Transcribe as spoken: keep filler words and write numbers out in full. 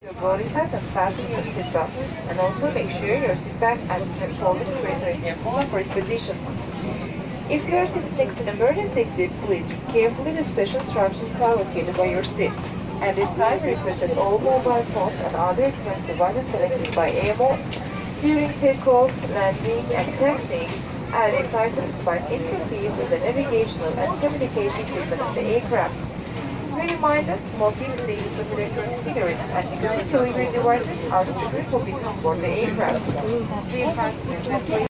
Your boarding pass and fasten your seatbelt, and also make sure your seat back and shoulder trays are in your full-upright position. If you are sitting next to an emergency exit, please read carefully the special instructions located by your seat. At this time, request that all mobile phones and other electronic devices selected by A M O during takeoff, landing, and taxiing are required to might interfere with the navigational and communication equipment of the aircraft. We remind that smoking, the use of electronic cigarettes, and nicotine delivery devices are strictly forbidden on board the aircraft. We advise